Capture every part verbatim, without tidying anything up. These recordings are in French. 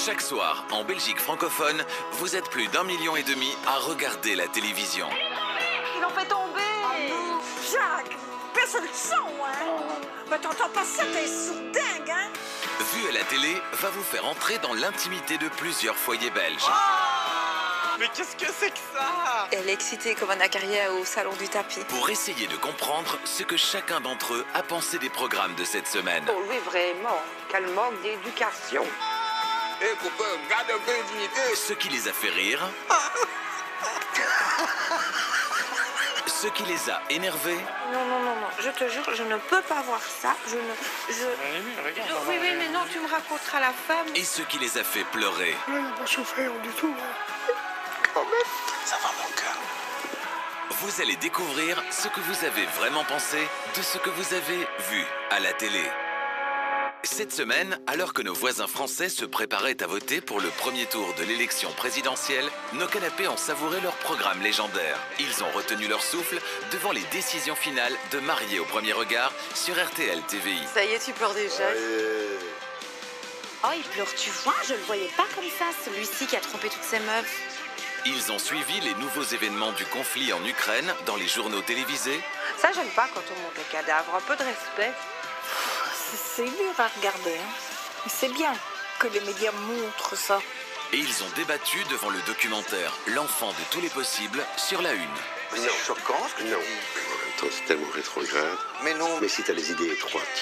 Chaque soir, en Belgique francophone, vous êtes plus d'un million et demi à regarder la télévision. Il en fait tomber. Oh, Jacques, personne ne sent, hein. Mais t'entends pas ça, t'es sourdingue, hein. Vu à la télé, va vous faire entrer dans l'intimité de plusieurs foyers belges. Oh, mais qu'est-ce que c'est que ça? Elle est excitée comme un acariat au salon du tapis. Pour essayer de comprendre ce que chacun d'entre eux a pensé des programmes de cette semaine. Oh oui, vraiment, quel manque d'éducation. Eh, copain, garde un peu de dignité. Ce qui les a fait rire. Ce qui les a énervés. Non, non, non, non, je te jure, je ne peux pas voir ça. Je ne. Je... Regarde, je... Oui, oui, mais non, tu me raconteras la femme. Et ce qui les a fait pleurer. Là, il n'a pas souffert du tout. quand même. Ça va, mon cœur. Vous allez découvrir ce que vous avez vraiment pensé de ce que vous avez vu à la télé. Cette semaine, alors que nos voisins français se préparaient à voter pour le premier tour de l'élection présidentielle, nos canapés ont savouré leur programme légendaire. Ils ont retenu leur souffle devant les décisions finales de Mariés au premier regard sur R T L T V I. Ça y est, tu pleures déjà. Ouais. Oh, il pleure, tu vois, je le voyais pas comme ça, celui-ci qui a trompé toutes ces meufs. Ils ont suivi les nouveaux événements du conflit en Ukraine dans les journaux télévisés. Ça, j'aime pas quand on monte les cadavres. Un peu de respect. C'est dur à regarder, hein. C'est bien que les médias montrent ça. Et ils ont débattu devant le documentaire L'enfant de tous les possibles sur la une. C'est choquant ce que tu Non, dis. mais en même temps, c'est tellement rétrograde. Mais non. Mais si t'as les idées étroites.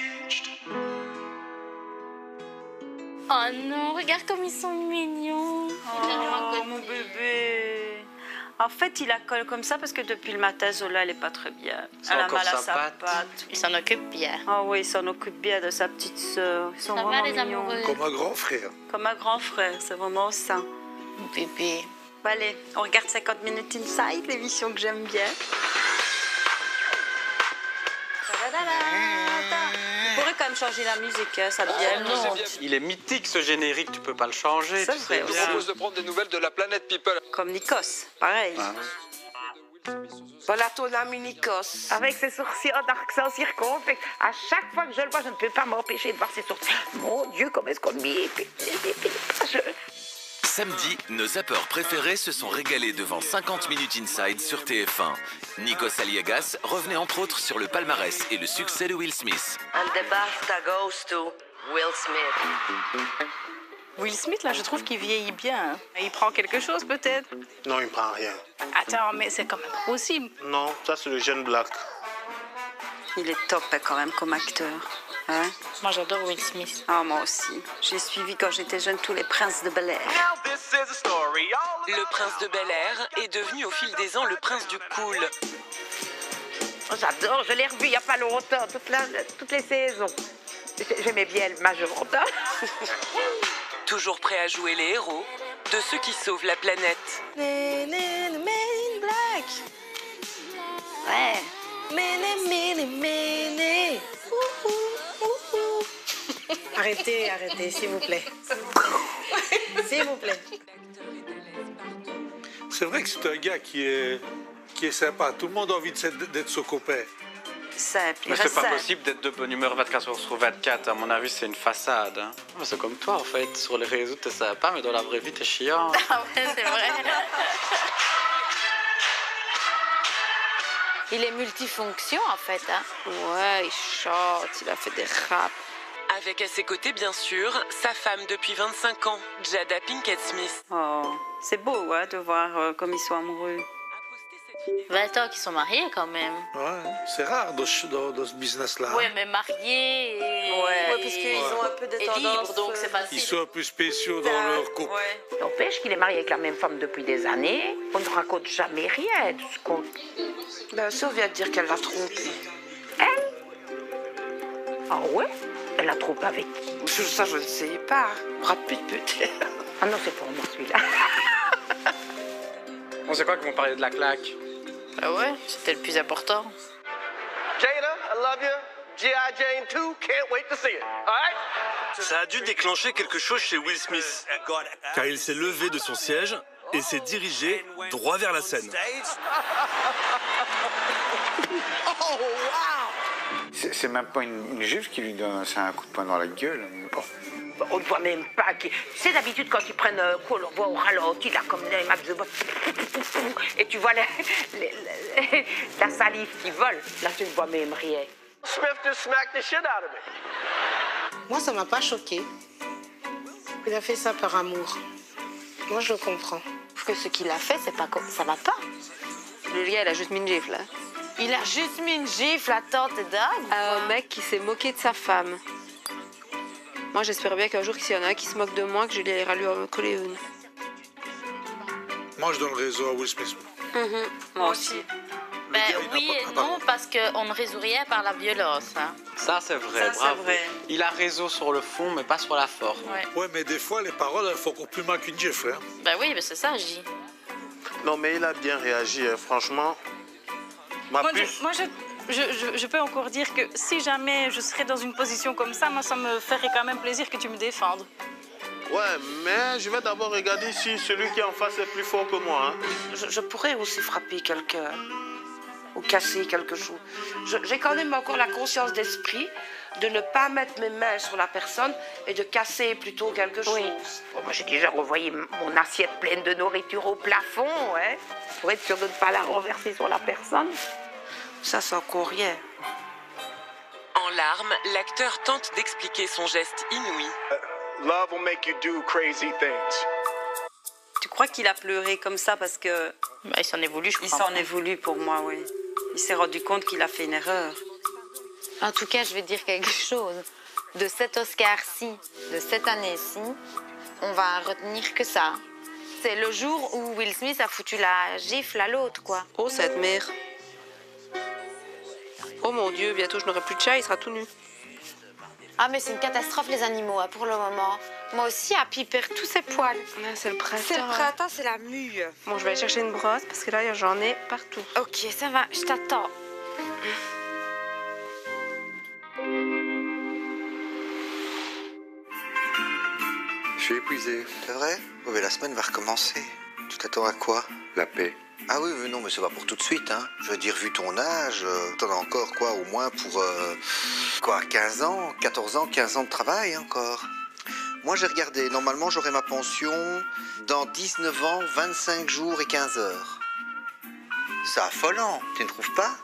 Oh non, regarde comme ils sont mignons. Oh, mon bébé. En fait, il la colle comme ça parce que depuis le matin, Zola, elle est pas très bien. C'est Elle a encore mal à sa sa patte. patte. Ils s'en occupent bien. Ah oui, il s'en occupe bien de sa petite sœur. Ils sont Ça va, vraiment les mignons. amoureux? Comme un grand frère. Comme un grand frère, c'est vraiment ça. Mon bébé. Bon, allez, on regarde cinquante minutes Inside, l'émission que j'aime bien. On pourrait quand même changer la musique, hein, ça devient non. long. Il est mythique ce générique, tu peux pas le changer. C'est tu vrai, sais oui. bien. Je propose de prendre des nouvelles de la planète People. Comme Nikos, pareil. Voilà ton ami Nikos. Avec ses sourcils en accent circonflexe. À chaque fois que je le vois, je ne peux pas m'empêcher de voir ses sourcils. Mon Dieu, comment est-ce qu'on m'y... Je... Samedi, nos zappeurs préférés se sont régalés devant cinquante minutes Inside sur T F un. Nikos Aliagas revenait entre autres sur le palmarès et le succès de Will Smith. And the BAFTA goes to Will Smith. Will Smith, là, je trouve qu'il vieillit bien. Hein. Il prend quelque chose, peut-être. Non, il ne prend rien. Attends, mais c'est quand même pas possible. Non, ça, c'est le jeune Black. Il est top, hein, quand même, comme acteur. Hein? Moi, j'adore Will Smith. Ah, moi aussi. J'ai suivi, quand j'étais jeune, tous les princes de Bel-Air. Le prince de Bel-Air est devenu au fil des ans le prince du cool. Oh, j'adore, je l'ai revu il n'y a pas longtemps, toute la, toutes les saisons. J'aimais bien le Majorota. Toujours prêt à jouer les héros de ceux qui sauvent la planète. Men in Black. Ouais. Men, men, men. Arrêtez, arrêtez, s'il vous plaît. S'il vous plaît. C'est vrai que c'est un gars qui est, qui est sympa. Tout le monde a envie de s'être- d'être son copain. Simple, il Mais c'est reste pas simple. possible d'être de bonne humeur vingt-quatre heures sur vingt-quatre. À mon avis, c'est une façade. Hein. Mais c'est comme toi, en fait. Sur les réseaux, t'es sympa, mais dans la vraie vie, t'es chiant. Ah ouais, c'est vrai. Il est multifonction, en fait. Hein. Ouais, il chante, il a fait des raps. Avec à ses côtés, bien sûr, sa femme depuis vingt-cinq ans, Jada Pinkett Smith. Oh, c'est beau, hein, de voir euh, comme ils sont amoureux. vingt ans qu'ils sont mariés, quand même. Ouais, c'est rare dans, ce- dans- dans ce business-là. Ouais, mais mariés et... Ouais, parce qu'ils ont un peu des et tendances, libres, donc c'est Ils facile. sont un peu spéciaux dans leur couple. Ouais. N'empêche qu'il est marié avec la même femme depuis des années. On ne raconte jamais rien de ce qu'on... Ben, ça vient de dire qu'elle l'a trompé. Ah ouais? Elle la trouve avec qui? Ça, je ne sais pas. Brad Pitt, peut-être. Ah non, c'est pour moi celui-là. On sait quoi qu'ils vont parler de la claque? Ah ouais, c'était le plus important. Jada, I love you. G I. Jane two, can't wait to see it. All right? Ça a dû déclencher quelque chose chez Will Smith, car il s'est levé de son siège et s'est dirigé droit vers la scène. C'est c'est même pas une, une gifle qui lui donne c'est un coup de poing dans la gueule. On ne voit même pas. Qui... Tu sais, d'habitude, quand ils prennent un coup, on le voit au ralenti, là, comme des max de voix. Et tu vois les, les, les, la salive qui vole. Là, tu ne vois même rien. Smith just smacked the shit out of me. Moi, ça m'a pas choqué. Il a fait ça par amour. Moi, je le comprends. Parce que ce qu'il a fait, c'est pas comme ça va pas. Le gars, il a juste mis une gifle. Hein. Il a juste mis une gifle à tante d'âme. Un mec qui s'est moqué de sa femme. Moi, j'espère bien qu'un jour, s'il y en a un qui se moque de moi, que je lui ira lui en coller une. Moi, je donne raison à Will Smith. Mmh. Moi aussi. Ben oui et non, parce qu'on ne résout rien par la violence. Hein. Ça, c'est vrai, Ça, bravo. vrai. Il a raison sur le fond, mais pas sur la forme. Ouais, ouais mais des fois, les paroles, elles font encore plus mal qu'une gifle. Hein. Ben oui, mais c'est ça, je dis. Non, mais il a bien réagi, hein. Franchement. Ma moi, puce... je, moi je, je, je, je peux encore dire que si jamais je serais dans une position comme ça, moi, ça me ferait quand même plaisir que tu me défendes. Ouais, mais je vais d'abord regarder si celui qui est en face est plus fort que moi. Hein. Je, je pourrais aussi frapper quelqu'un ou casser quelque chose. J'ai quand même encore la conscience d'esprit de ne pas mettre mes mains sur la personne et de casser plutôt quelque chose. Oui. Bon, moi, j'ai déjà renvoyé mon assiette pleine de nourriture au plafond, ouais, pour être sûr de ne pas la renverser sur la personne. Ça, c'est encore rien. En larmes, l'acteur tente d'expliquer son geste inouï. Love will make you do crazy things. Tu crois qu'il a pleuré comme ça parce que... Ben, il s'en est voulu, je crois. Il s'en est voulu pour moi, oui. Il s'est rendu compte qu'il a fait une erreur. En tout cas, je vais dire quelque chose. De cet Oscar-ci, de cette année-ci, on va retenir que ça. C'est le jour où Will Smith a foutu la gifle à l'autre, quoi. Oh, cette mère. Oh mon Dieu, bientôt je n'aurai plus de chat, il sera tout nu. Ah, mais c'est une catastrophe, les animaux, hein, pour le moment. Moi aussi, Happy perd tous ses poils. Ah, c'est le printemps. C'est le printemps, c'est la mue. Bon, je vais aller chercher une brosse parce que là, j'en ai partout. Ok, ça va, je t'attends. Je suis épuisé. C'est vrai? Oui, mais la semaine va recommencer. Tu t'attends à quoi? La paix. Ah oui, mais non, mais c'est pas pour tout de suite, hein. Je veux dire, vu ton âge, euh, t'en as encore, quoi, au moins pour, euh, quoi, quinze ans, quatorze ans, quinze ans de travail, encore. Moi, j'ai regardé, normalement, j'aurai ma pension dans dix-neuf ans, vingt-cinq jours et quinze heures. C'est affolant, tu ne trouves pas?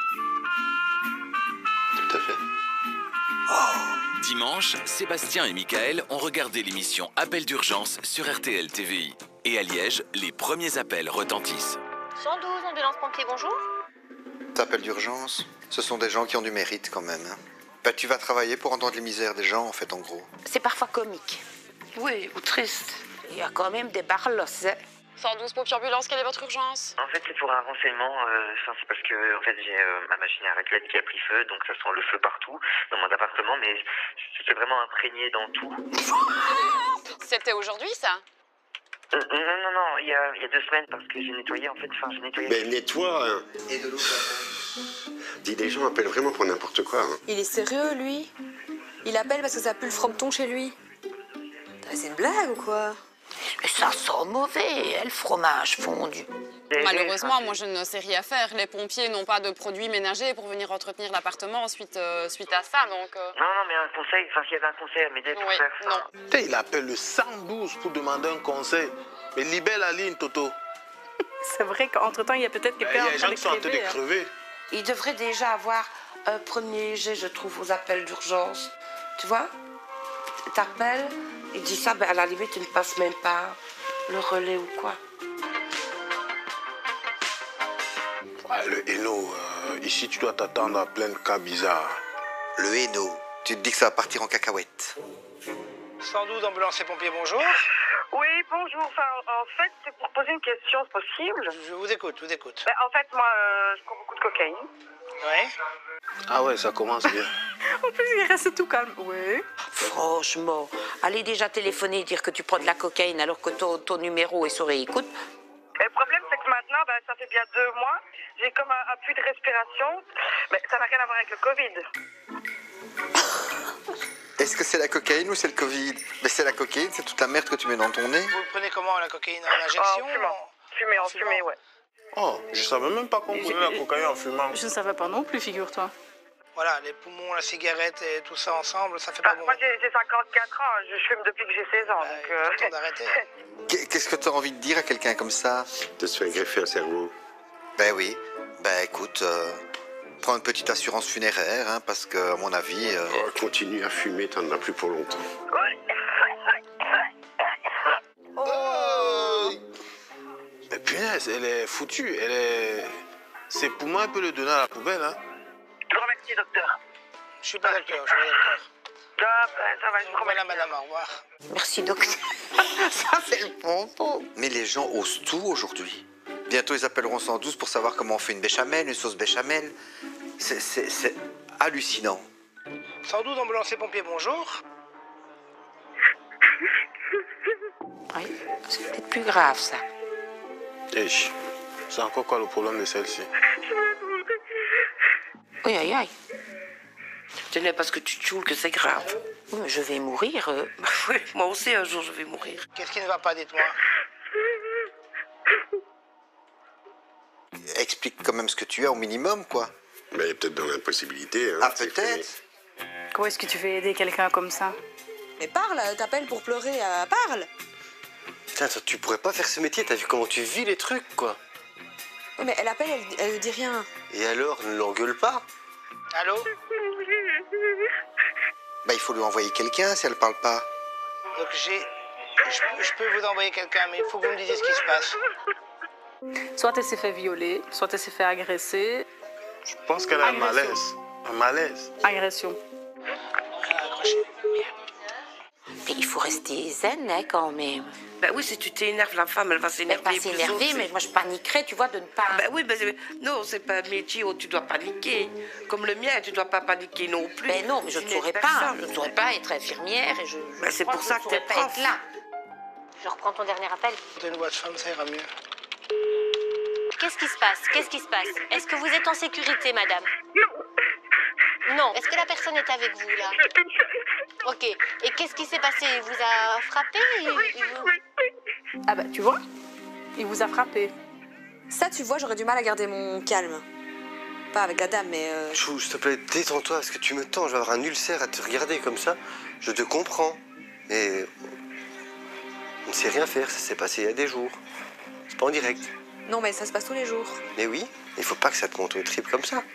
Tout à fait. Oh. Dimanche, Sébastien et Michael ont regardé l'émission Appel d'urgence sur R T L T V I. Et à Liège, les premiers appels retentissent. cent douze, ambulance pompier, bonjour. T'appelles d'urgence? Ce sont des gens qui ont du mérite, quand même, hein. Bah, tu vas travailler pour entendre les misères des gens, en fait, en gros. C'est parfois comique. Oui, ou triste. Il y a quand même des barlos, hein. cent douze pompiers ambulance, quelle est votre urgence? En fait, c'est pour un renseignement. Euh, c'est parce que en fait, j'ai euh, ma machine à raclette qui a pris feu, donc ça sent le feu partout dans mon appartement, mais c'est vraiment imprégné dans tout. C'était aujourd'hui, ça? Euh, non, non, non, il y a, il y a deux semaines, parce que j'ai nettoyé, en fait, enfin, j'ai nettoyé... Mais nettoie, hein. Et de l'eau, Dis, des gens appellent vraiment pour n'importe quoi, hein. Il est sérieux, lui? Il appelle parce que ça pue le frometon chez lui. C'est une blague ou quoi? Mais ça sent mauvais, hein, le fromage fondu. Malheureusement, moi je ne sais rien faire. Les pompiers n'ont pas de produits ménagers pour venir entretenir l'appartement suite, euh, suite à ça, donc... Euh... Non, non, mais un conseil, enfin, s'il y avait un conseil à m'aider pour oui, faire ça... Non. Putain, il appelle le cent douze pour demander un conseil. Mais libère la ligne, Toto. C'est vrai qu'entre-temps, il y a peut-être Il quelqu'un y a des gens en qui sont en train train de de crever. crever. Il devrait déjà avoir un premier jet, je trouve, aux appels d'urgence. Tu vois? T'appelles, il dit ça, ben à la limite, tu ne passes même pas le relais ou quoi. Ouais, le Hainaut, euh, ici, tu dois t'attendre à plein de cas bizarres. Le Hainaut, tu te dis que ça va partir en cacahuète. cent douze, ambulance et pompiers, bonjour. Oui, bonjour. Enfin, en fait, c'est pour poser une question, c'est possible? Je vous écoute, je vous écoute. Ben, en fait, moi, euh, je prends beaucoup de cocaïne. Ouais. Ah ouais, ça commence bien. En plus, il reste tout calme. Oui. Franchement, allez déjà téléphoner et dire que tu prends de la cocaïne alors que ton, ton numéro est sur écoute. Et le problème, c'est que maintenant, ben, ça fait bien deux mois, j'ai comme un appui de respiration, mais ça n'a rien à voir avec le Covid. Est-ce que c'est la cocaïne ou c'est le Covid? Mais c'est la cocaïne, c'est toute la merde que tu mets dans ton nez. Vous le prenez comment, la cocaïne? En injection? En fumant. Fumé, en fumé, ouais. Oh, je savais même pas qu'on prenait la cocaïne en fumant. Je ne savais pas non plus, figure-toi. Voilà, les poumons, la cigarette et tout ça ensemble, ça fait pas Ah, bon. moi, j'ai j'ai cinquante-quatre ans, je fume depuis que j'ai seize ans. donc, euh... temps d'arrêter. Qu'est- Qu'est-ce que tu as envie de dire à quelqu'un comme ça? De se faire greffer un cerveau. Ben oui. Ben écoute, euh, prends une petite assurance funéraire, hein, parce que à mon avis... euh, Oh, continue à fumer, t'en as plus pour longtemps. Oh Mais punaise, elle est foutue. Elle est... Ses poumons, elle peut le donner à la poubelle, hein. Grand merci, docteur. Je suis pas docteur, je suis pas docteur. Ah, ben, ça va, je vous Voilà, remercie. madame, au revoir. Merci, docteur. Ça, c'est le pompon. Mais les gens osent tout aujourd'hui. Bientôt, ils appelleront cent douze pour savoir comment on fait une béchamel, une sauce béchamel. C'est- C'est c'est hallucinant. cent douze, ambulancier pompier, bonjour. Oui, c'est peut-être plus grave, ça. Eh, chut. C'est encore quoi le problème de celle-ci? Oui, aïe, aïe. Ce n'est parce que tu tchoules que c'est grave. Oui, mais je vais mourir. euh. Oui, moi aussi, un jour, je vais mourir. Qu'est-ce qui ne va pas, dites-moi? Explique quand même ce que tu as au minimum, quoi. Mais elle est peut-être dans l'impossibilité. Hein, Ah, peut-être. Comment est-ce que tu veux aider quelqu'un comme ça? Mais parle, t'appelles pour pleurer, euh, parle. Putain, toi, tu pourrais pas faire ce métier, t'as vu comment tu vis les trucs, quoi. Oui, mais elle appelle, elle, elle dit rien. Et alors, ne l'engueule pas. Allô? Bah, il faut lui envoyer quelqu'un si elle parle pas. Donc j'ai... Je, peux- je peux vous envoyer quelqu'un, mais il faut que vous me disiez ce qui se passe. Soit elle s'est fait violer, soit elle s'est fait agresser. Je pense qu'elle a un Agression. malaise. Un malaise. Agression. Mais il faut rester zen, hein, quand même. Ben oui, si tu t'énerves, la femme, elle va s'énerver. Elle va s'énerver, mais moi je paniquerais, tu vois, de ne pas... Ben oui, ben c'est- non, c'est pas un métier où tu dois paniquer. Comme le mien, tu dois pas paniquer non plus. Ben non, mais je ne Tu n'es saurais pas. personne. Je ne saurais pas être infirmière et je. je Ben, c'est crois pour que ça je que t'es saurais pas prof. être là. Je reprends ton dernier appel. T'as une voix de femme, ça ira mieux. Qu'est-ce qui se passe? Qu'est-ce qui se passe? Est-ce que vous êtes en sécurité, madame? Non. Est-ce que la personne est avec vous, là? Ok. Et qu'est-ce qui s'est passé? Il vous a frappé? Il- il vous- Ah bah tu vois, il vous a frappé. Ça, tu vois, j'aurais du mal à garder mon calme. Pas avec la dame, mais... euh, Chou, s'il te plaît, détends-toi, parce que tu me tends, je vais avoir un ulcère à te regarder comme ça. Je te comprends. Mais on ne sait rien faire, ça s'est passé il y a des jours. C'est pas en direct. Non, mais ça se passe tous les jours. Mais oui, il faut pas que ça te monte au trip comme ça.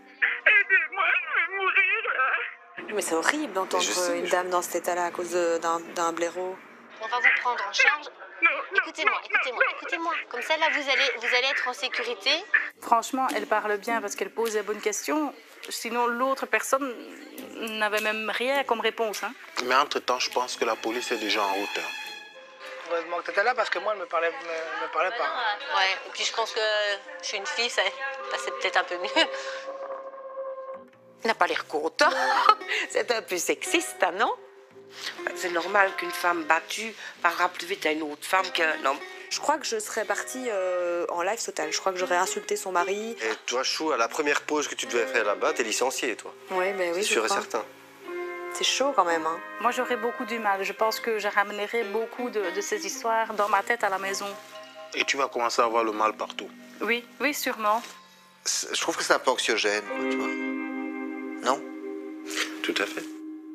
Mais c'est horrible d'entendre Mais je sais, une je- dame dans cet état-là à cause de- d'un d'un blaireau. On va vous prendre en charge. Écoutez-moi, écoutez-moi, écoutez-moi. Comme ça, là, vous allez, vous allez être en sécurité. Franchement, elle parle bien parce qu'elle pose les bonnes questions. Sinon, l'autre personne n'avait même rien comme réponse. Hein. Mais entre-temps, je pense que la police est déjà en route. hein. Heureusement que t'étais là parce que moi, elle me parlait, me, me parlait pas. Ouais, et puis je pense que je suis une fille, ça, ça, c'est peut-être un peu mieux. Il n'a pas l'air content. C'est un peu sexiste, hein, non? C'est normal qu'une femme battue parlera plus vite à une autre femme qu'un homme. Je crois que je serais partie euh, en live total. Je crois que j'aurais insulté son mari. Et toi, Chou, à la première pause que tu devais faire là-bas, t'es licencié, toi. Ouais, ben oui, C'est je sûr et crois. certain. C'est chaud quand même, hein. Moi, j'aurais beaucoup du mal. Je pense que je ramènerais beaucoup de, de ces histoires dans ma tête à la maison. Et tu vas commencer à avoir le mal partout. Oui, oui, sûrement. C'est- Je trouve que c'est un peu anxiogène, quoi, tu vois. Non? Tout à fait.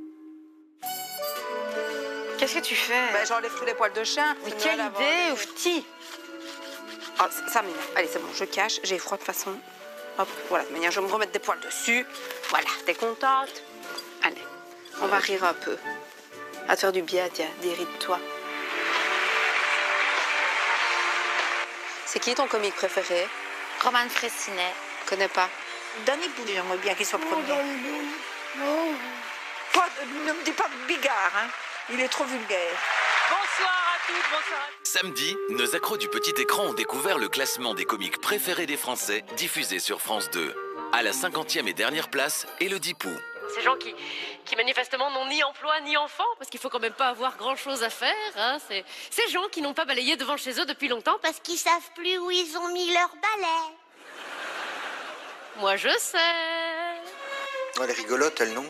Qu'est-ce que tu fais? Ben, j'enlève tous les poils de chien. Mais quelle idée, oufti! Ah, ça m'énerve. Allez, c'est bon, je cache. J'ai froid de toute façon. Hop, voilà, de manière, je vais me remettre des poils dessus. Voilà, t'es contente? Allez, on va rire un peu. À te faire du bien, tiens, déride-toi. C'est qui ton comique préféré? Roman Fressinet. Connais pas. Danny Boone, j'aimerais bien qu'il soit premier. Pas de- ne me dis pas Bigard, hein. Il est trop vulgaire. Bonsoir à toutes, bonsoir à tous. Samedi, nos accros du petit écran ont découvert le classement des comiques préférés des Français diffusé sur France deux. À la cinquantième et dernière place, Élodie Pou. Ces gens qui, qui manifestement n'ont ni emploi ni enfant, parce qu'il faut quand même pas avoir grand-chose à faire. Hein. C'est ces gens qui n'ont pas balayé devant chez eux depuis longtemps parce qu'ils savent plus où ils ont mis leur balai. Moi, je sais. Oh, elle est rigolote, elle, non?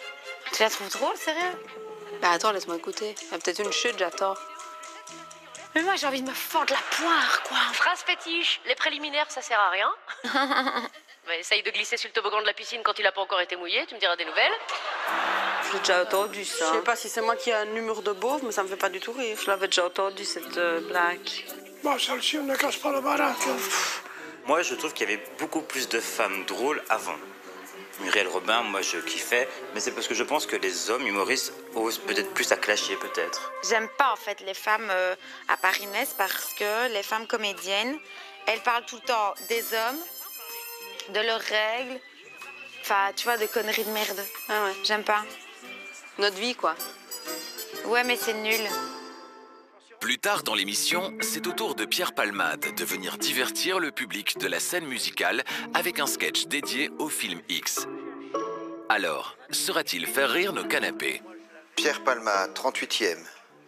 Tu la trouves drôle, sérieux? Bah attends, laisse-moi écouter. Il y a peut-être une chute, j'attends. Mais moi, j'ai envie de me fendre la poire, quoi. Phrase fétiche, les préliminaires, ça sert à rien. Bah, essaye de glisser sur le toboggan de la piscine quand il n'a pas encore été mouillé, tu me diras des nouvelles. J'ai déjà entendu ça. Je sais pas si c'est moi qui ai un humour de beauf, mais ça me fait pas du tout rire. Je l'avais déjà entendu, cette euh, blague. Bon, celle-ci, on ne casse pas la baraque. Moi, je trouve qu'il y avait beaucoup plus de femmes drôles avant. Muriel Robin, moi, je kiffais, mais c'est parce que je pense que les hommes humoristes osent peut-être plus à clasher, peut-être. J'aime pas, en fait, les femmes euh, à Paris-Metz parce que les femmes comédiennes, elles parlent tout le temps des hommes, de leurs règles, enfin, tu vois, de conneries de merde. Ah ouais. J'aime pas. Notre vie, quoi. Ouais, mais c'est nul. Plus tard dans l'émission, c'est au tour de Pierre Palmade de venir divertir le public de la scène musicale avec un sketch dédié au film X. Alors, saura-t-il faire rire nos canapés? Pierre Palmade, trente-huitième.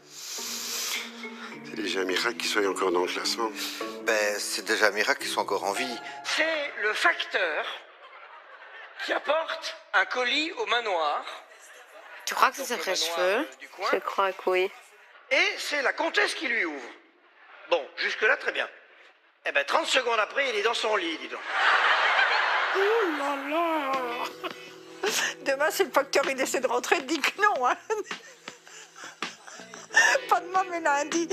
C'est déjà un miracle qu'il soit encore dans le classement. Ben, c'est déjà un miracle qu'ils soient encore en vie. C'est le facteur qui apporte un colis au manoir. Tu crois que c'est ses vrais cheveux? Je crois que oui. Et c'est la comtesse qui lui ouvre. Bon, jusque-là, très bien. Eh ben, trente secondes après, il est dans son lit, dis donc. Ouh là là. Demain, si le facteur il essaie de rentrer, dis que non. Hein. Pas demain, mais lundi.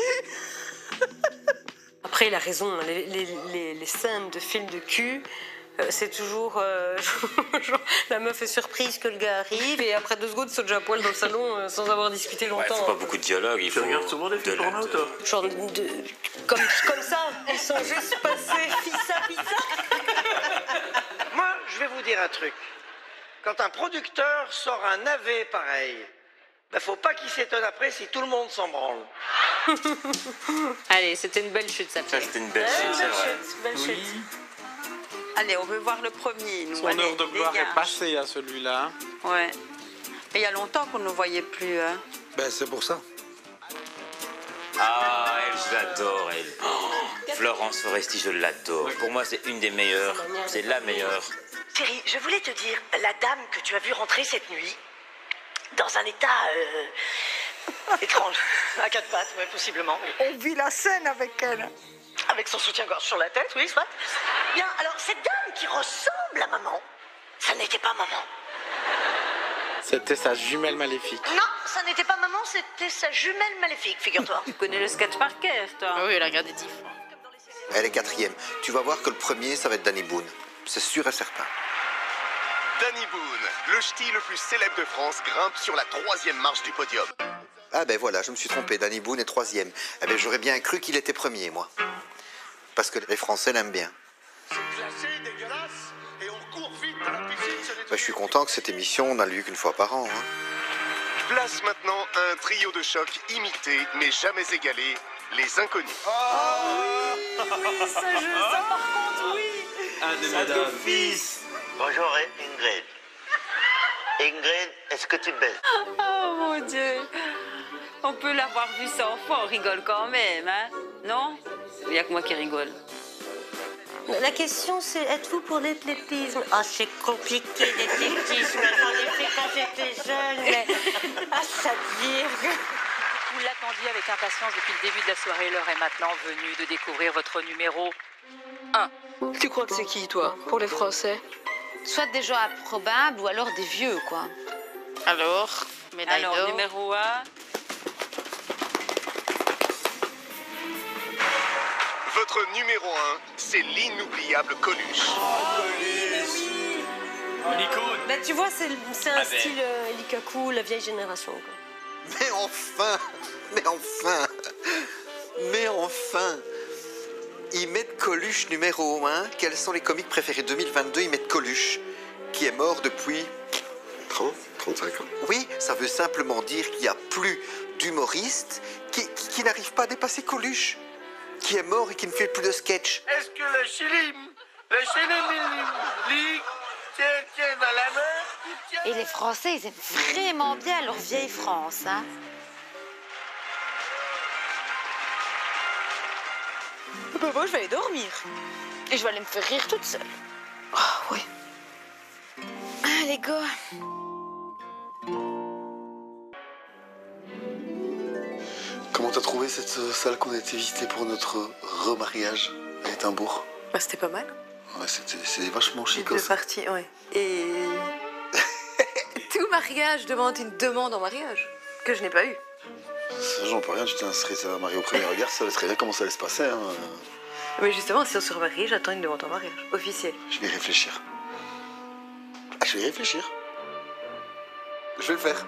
Après, il a raison. Les, les, les, les scènes de films de cul, euh, c'est toujours... Euh, genre, la meuf est surprise que le gars arrive et après deux secondes, ils sont déjà à poil dans le salon euh, sans avoir discuté longtemps. Il ouais, faut pas beaucoup de dialogue. Il tu faut regardes souvent des films porno, toi? Genre, de, comme, comme ça, ils sont juste passés pizza, pizza. Moi, je vais vous dire un truc. Quand un producteur sort un navet pareil, ben faut pas qu'il s'étonne après si tout le monde s'en branle. Allez, c'était une belle chute, ça. Ça, c'était une belle ouais, chute, c'est vrai. Chute, belle oui. chute. Allez, on veut voir le premier. Nous. Son Allez, heure de gloire dégage. est passée à celui-là. Ouais. Et il y a longtemps qu'on ne le voyait plus. Hein. Ben, c'est pour ça. Ah, elle, je l'adore, elle. Oh, Florence Foresti, je l'adore. Pour moi, c'est une des meilleures. C'est la meilleure. Thierry, je voulais te dire, la dame que tu as vue rentrer cette nuit, dans un état euh, étrange, à quatre pattes, ouais, possiblement. Oui. On vit la scène avec elle. Avec son soutien-gorge sur la tête, oui, soit. Bien, alors cette dame qui ressemble à maman, ça n'était pas maman. C'était sa jumelle maléfique. Non, ça n'était pas maman, c'était sa jumelle maléfique, figure-toi. Tu connais le sketch par cœur, toi? Oui, elle a regardé dix fois. Elle est quatrième. Tu vas voir que le premier, ça va être Danny Boone. C'est sûr et certain. Danny Boone, le ch'ti le plus célèbre de France, grimpe sur la troisième marche du podium. Ah ben voilà, je me suis trompé. Danny Boone est troisième. Eh ben j'aurais bien cru qu'il était premier, moi. Parce que les Français l'aiment bien. C'est classé, dégueulasse, et on court vite dans la piscine. Ben, je suis content que cette émission, on n'a lu qu'une fois par an. Hein. Place maintenant un trio de choc imité, mais jamais égalé, les Inconnus. Oh oui, oui, ça, je, ça par contre, oui. Un de mes d'office. Bonjour Ingrid. Ingrid, est-ce que tu baises? Oh mon Dieu. On peut l'avoir vu cent fois, on rigole quand même, hein? Non? Il n'y a que moi qui rigole. La question, c'est êtes-vous pour l'athlétisme? Ah, c'est compliqué l'athlétisme. J'en ai fait quand j'étais jeune, mais ah, ça vire. Vous l'attendiez avec impatience depuis le début de la soirée. L'heure est maintenant venue de découvrir votre numéro un. Tu crois que c'est qui, toi, pour les Français? Soit des gens improbables ou alors des vieux, quoi. Alors, médaille Alors, d'or. numéro un. Votre numéro un, c'est l'inoubliable Coluche. Oh, Coluche. Nico. Bah, tu vois, c'est c'est un Ah ben. style euh, Likaku, la vieille génération, quoi. Mais enfin, mais enfin, mais enfin. Ils mettent Coluche numéro un. Quels sont les comiques préférés deux mille vingt-deux? Ils mettent Coluche, qui est mort depuis trente, trente-cinq ans. Oui, ça veut simplement dire qu'il n'y a plus d'humoristes qui, qui, qui n'arrivent pas à dépasser Coluche, qui est mort et qui ne fait plus de sketch. Est-ce que le chilim, le chilim, tient, tient dans la main? Et les Français, ils aiment vraiment bien leur vieille France, hein. Bah, moi, je vais aller dormir. Et je vais aller me faire rire toute seule. Oh, oui. Ah, les gars. Comment t'as t'as trouvé cette salle qu'on a été visiter pour notre remariage à Édimbourg? Bah, c'était pas mal. Ouais, c'était c'est vachement chic. Deux parties, ouais. Et tout mariage demande une demande en mariage que je n'ai pas eu. Ça, j'en peux rien, tu t'es inscrit à marier au premier regard, ça va très bien comment ça allait se passer. Hein. Mais justement, si on se remarie, j'attends une demande en mariage officielle. Je vais y réfléchir. Ah, je vais y réfléchir. Je vais le faire.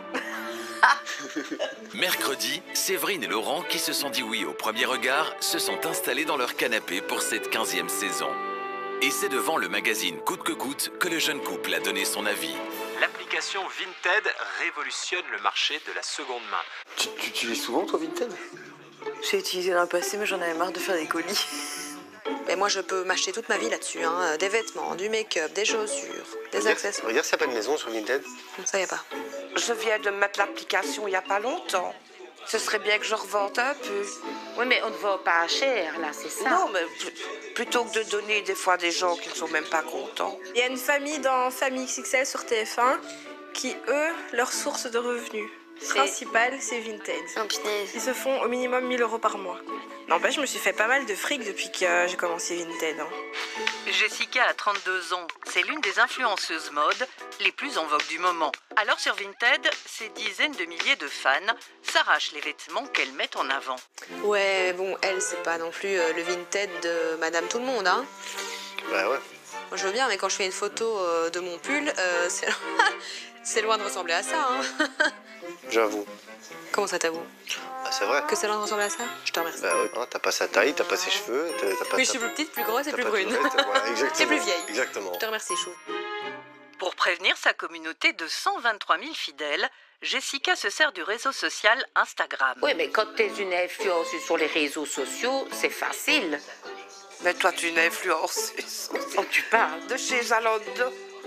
Mercredi, Séverine et Laurent, qui se sont dit oui au premier regard, se sont installés dans leur canapé pour cette quinzième saison. Et c'est devant le magazine Coûte que coûte que le jeune couple a donné son avis. L'application Vinted révolutionne le marché de la seconde main. Tu, tu utilises souvent, toi, Vinted? J'ai utilisé dans le passé, mais j'en avais marre de faire des colis. Mais moi, je peux m'acheter toute ma vie là-dessus. Hein. Des vêtements, du make-up, des chaussures, des Regarde, accessoires. regarde s'il n'y a pas de maison sur Vinted. Ça y a pas. Je viens de mettre l'application il n'y a pas longtemps. Ce serait bien que je revende un peu. Oui, mais on ne vend pas cher, là, c'est ça. Non, mais pl- plutôt que de donner des fois des gens qui ne sont même pas contents. Il y a une famille dans Famille X X L sur T F un qui, eux, leur source de revenus principale, c'est Vinted. Oh, punaise. Ils se font au minimum mille euros par mois. N'empêche, je me suis fait pas mal de fric depuis que j'ai commencé Vinted. Hein. Jessica a trente-deux ans. C'est l'une des influenceuses mode les plus en vogue du moment. Alors sur Vinted, ces dizaines de milliers de fans s'arrachent les vêtements qu'elle met en avant. Ouais, bon, elle, c'est pas non plus euh, le Vinted de Madame Tout-le-Monde, hein. Bah ouais. Moi, je veux bien, mais quand je fais une photo euh, de mon pull, euh, c'est... c'est loin de ressembler à ça, hein. J'avoue. Comment ça t'avoue? Ah, c'est vrai. Que c'est loin de ressembler à ça? Je te remercie. Bah ouais. Hein, t'as pas sa taille, t'as pas ses cheveux, t'as, t'as pas... Oui, je t'as- suis plus petite, plus grosse et t'as plus pas brune. tout fait, voilà, exactement. Et plus vieille. Exactement. Je te remercie, Chou. Pour prévenir sa communauté de cent vingt-trois mille fidèles, Jessica se sert du réseau social Instagram. Oui, mais quand tu es une influenceuse sur les réseaux sociaux, c'est facile. Mais toi, tu es une influenceuse. Oh, tu parles. De chez Zalando.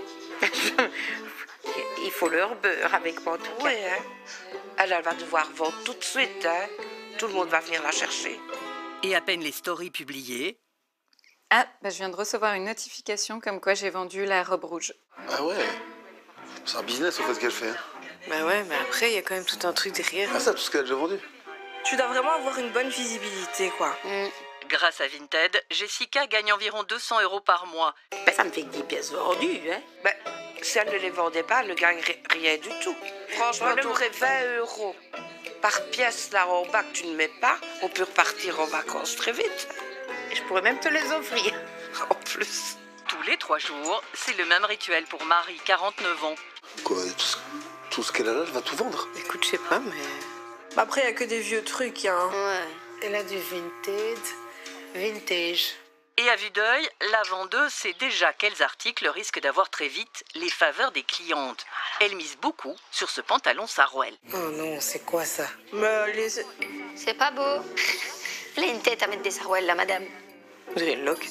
Il faut leur beurre avec moi, en tout cas. Oui, hein. Elle, elle va devoir vendre tout de suite, hein. Tout le monde va venir la chercher. Et à peine les stories publiées, Ah, bah, je viens de recevoir une notification comme quoi j'ai vendu la robe rouge. Ah ouais. C'est un business, en fait, ce qu'elle fait. Bah ouais, mais après, il y a quand même tout un truc derrière. Ah ça, tout ce qu'elle a déjà vendu. Tu dois vraiment avoir une bonne visibilité, quoi. grâce à Vinted, Jessica gagne environ deux cents euros par mois. Ben, ça me fait dix pièces vendues, hein. Ben, si elle ne les vendait pas, elle ne gagnerait rien du tout. Franchement, tu aurais vingt euros par pièce là en bas que tu ne mets pas, on peut repartir en vacances très vite. Je pourrais même te les offrir. En plus. Tous les trois jours, c'est le même rituel pour Marie, quarante-neuf ans. Quoi, tout ce, tout ce qu'elle a là, elle va tout vendre? Écoute, je sais pas, mais... Bah après, il n'y a que des vieux trucs, hein. Ouais. Elle a du Vinted. Vintage. Et à vue d'œil, la vendeuse sait déjà quels articles risquent d'avoir très vite les faveurs des clientes. Elle mise beaucoup sur ce pantalon Sarouel. Oh non, c'est quoi ça? Mais les... C'est pas beau. Elle a une tête à mettre des sarouels, la madame. Vous avez une loque.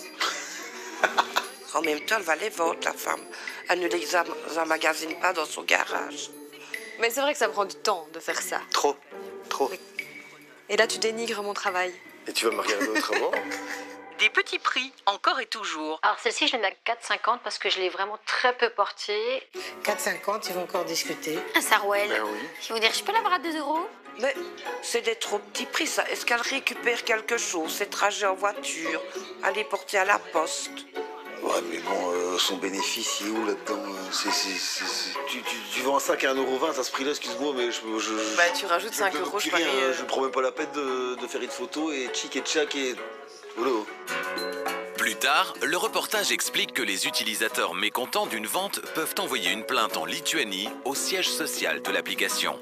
En même temps, elle va les vendre, la femme. Elle ne les am- emmagasine pas dans son garage. Mais c'est vrai que ça prend du temps de faire ça. Trop, trop. Et là, tu dénigres mon travail. Et tu vas me regarder autrement? Des petits prix, encore et toujours. Alors celle-ci, je l'ai mis à quatre cinquante parce que je l'ai vraiment très peu portée. quatre cinquante, ils vont encore discuter. Un sarouel. Ben oui. Je vais vous dire, je peux l'avoir à deux euros? Mais c'est des trop petits prix, ça. Est-ce qu'elle récupère quelque chose? Ses trajets en voiture, aller porter à la poste? Ouais, mais bon, euh, son bénéfice, il est où là-dedans? euh, c'est, c'est, c'est, c'est- Tu, tu, tu vends un sac à un euro vingt à ce prix-là, excuse-moi, mais je... je, je Bah, tu rajoutes je cinq peux euros, plus je rien, parie, euh. Je prends même pas la peine de, de faire une photo et tchic et tchac et... Voilà. Plus tard, le reportage explique que les utilisateurs mécontents d'une vente peuvent envoyer une plainte en Lituanie au siège social de l'application.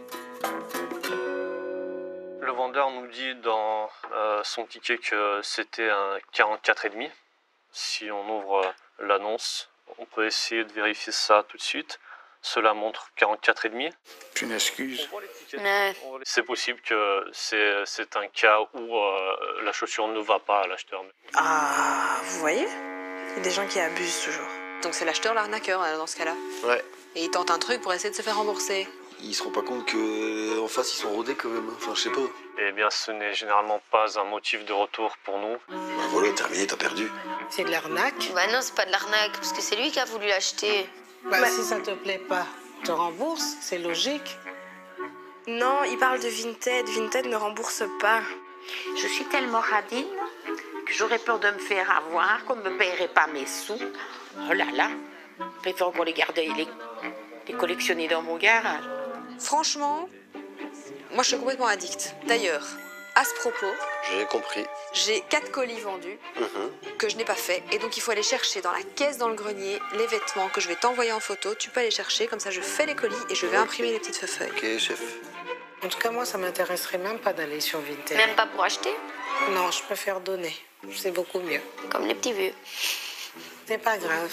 Le vendeur nous dit dans euh, son ticket que c'était un quarante-quatre virgule cinq. Si on ouvre euh, l'annonce, on peut essayer de vérifier ça tout de suite. Cela montre quarante-quatre virgule cinq. Tu m'excuses. Ouais. C'est possible que c'est c'est un cas où euh, la chaussure ne va pas à l'acheteur. Ah, vous voyez? Il y a des gens qui abusent toujours. Donc c'est l'acheteur l'arnaqueur euh, dans ce cas-là. Ouais. Et il tente un truc pour essayer de se faire rembourser. Ils se rendent pas compte qu'en face, ils sont rodés quand même. Enfin, je sais pas. Eh bien, ce n'est généralement pas un motif de retour pour nous. Bah voilà, terminé, t'as perdu. C'est de l'arnaque? Bah non, c'est pas de l'arnaque, parce que c'est lui qui a voulu l'acheter. Bah, si ça te plaît pas, te rembourse, c'est logique. Non, il parle de Vinted. Vinted ne rembourse pas. Je suis tellement radine que j'aurais peur de me faire avoir, qu'on ne me paierait pas mes sous. Oh là là, je préfère encore les garder, les, les collectionner dans mon garage. Franchement, moi je suis complètement addict. D'ailleurs, à ce propos, J'ai compris. j'ai quatre colis vendus Mhm. que je n'ai pas fait. Et donc il faut aller chercher dans la caisse dans le grenier les vêtements que je vais t'envoyer en photo. Tu peux aller chercher, comme ça je fais les colis et je vais Ok. imprimer les petites feuilles. Ok, chef. En tout cas, moi, ça m'intéresserait même pas d'aller sur Vinted. Même pas pour acheter? Non, je préfère donner. C'est beaucoup mieux. Comme les petits vieux. C'est pas grave.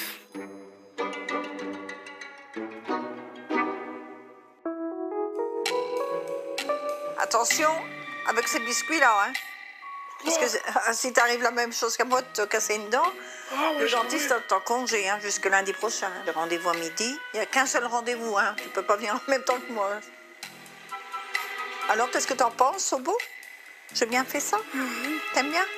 Attention avec ces biscuits-là, hein. Parce que euh, si t'arrives la même chose qu'à moi de te casser une dent, Ah le dentiste est en congé hein, jusque lundi prochain. Hein. Le rendez-vous à midi. Il n'y a qu'un seul rendez-vous, hein. Tu peux pas venir en même temps que moi. Hein. Alors, qu'est-ce que t'en penses, Sobo? J'ai bien fait ça? T'aimes bien?